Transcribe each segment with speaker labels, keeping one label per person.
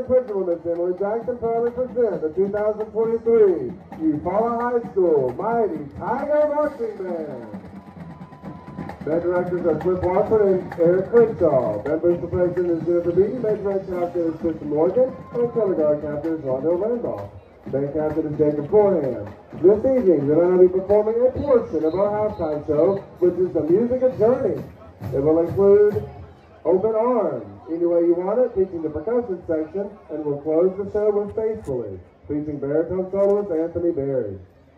Speaker 1: Principal Ms. Emily Jackson proudly present the 2023 Eufaula High School Mighty Tiger Marching Band. Band directors are Cliff Watford and Eric Crenshaw. Band Booster President is Jennifer Beatty. Band Director Captain is Kristen Morgan. And Color Guard Captain is Rondell Randolph. Band Captain is Jacob Forehand. This evening, we're going to be performing a portion of our halftime show, which is the Music of Journey. It will include Open Arms, Any Way You Want It, featuring the percussion section, and we'll close the show with Faithfully, featuring baritone soloist Anthony Berry.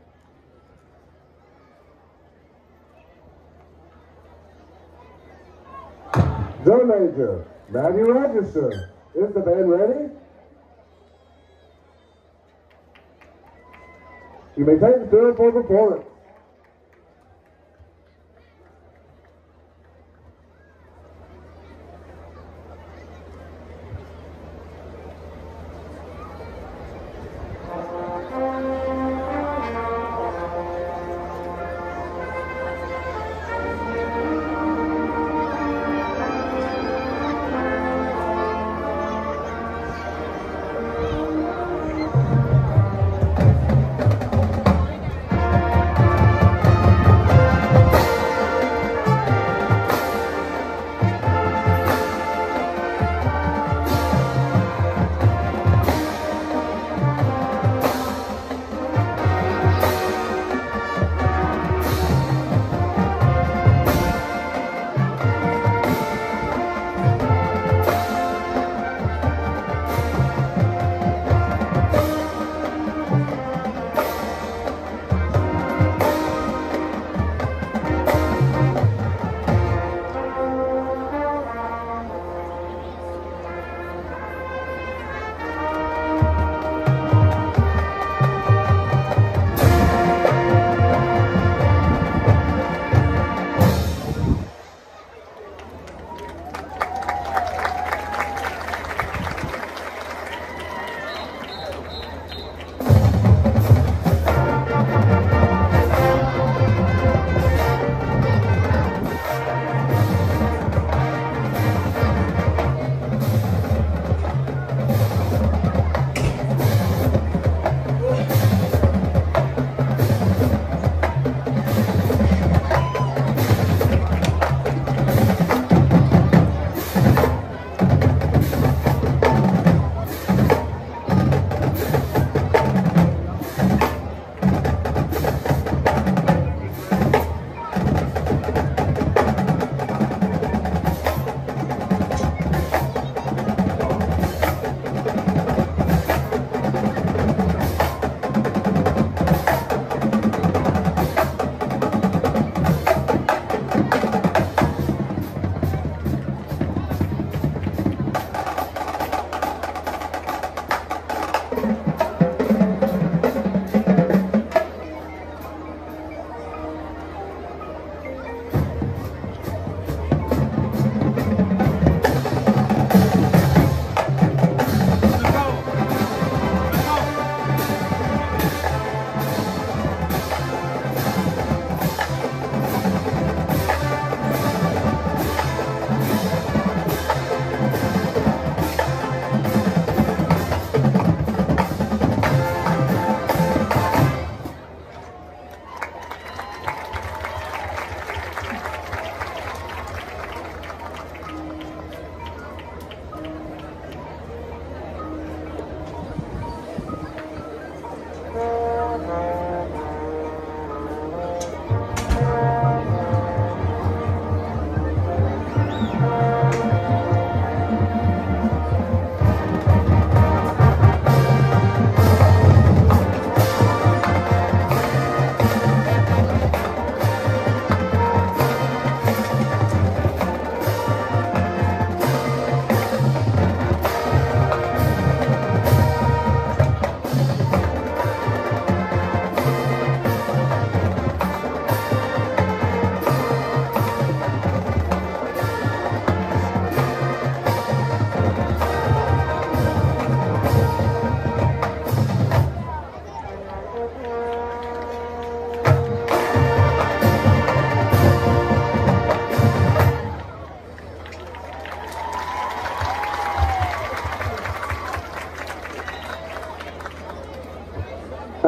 Speaker 1: Drum Major, Matthew Register. Is the band ready? You may take the field for performance.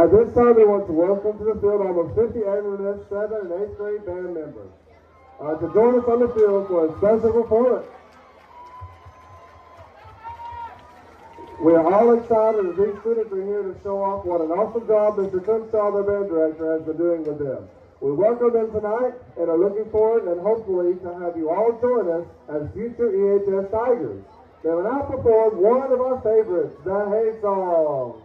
Speaker 1: At this time, we want to welcome to the field almost 50 AMMS 7th and 8th grade band members to join us on the field for a special performance. We are all excited as these students are here to show off what an awesome job Mr. Crimshaw, their band director, has been doing with them. We welcome them tonight and are looking forward and hopefully to have you all join us as future EHS Tigers. They will now perform one of our favorites, the Hay Song.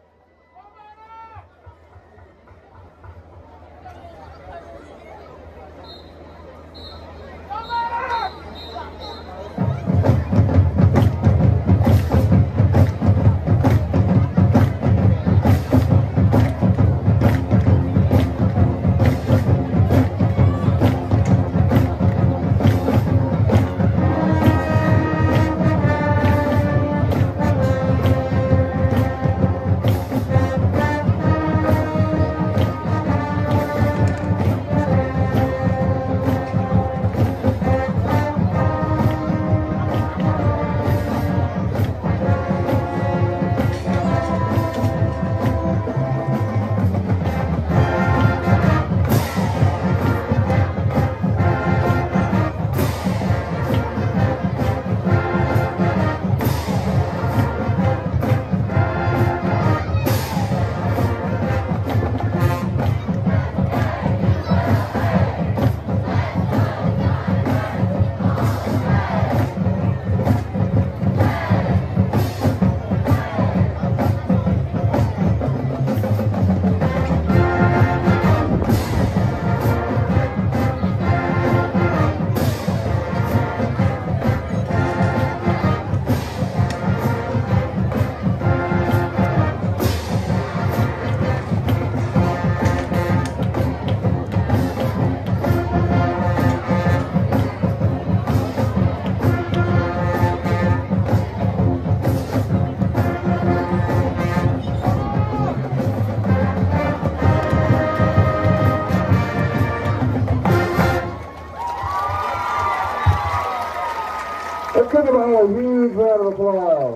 Speaker 1: Let's give them all a huge round of applause.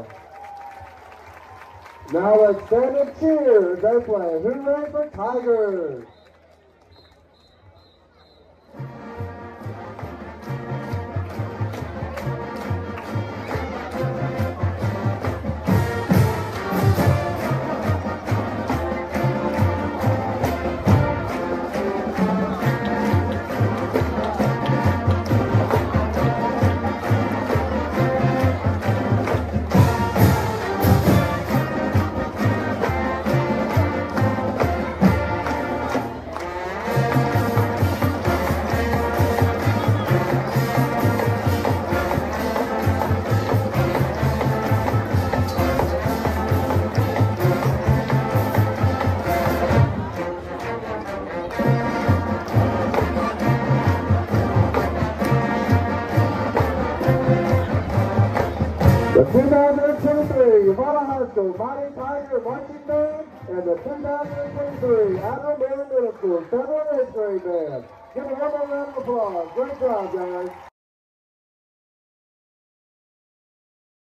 Speaker 1: Now let's stand and cheer as they play Hooray for Tigers. The 2023 Eufaula High School Mighty Tiger Marching Band and the 2023 Admiral Middle School 7th and 8th grade band. Give them one more round of applause. Great job, guys.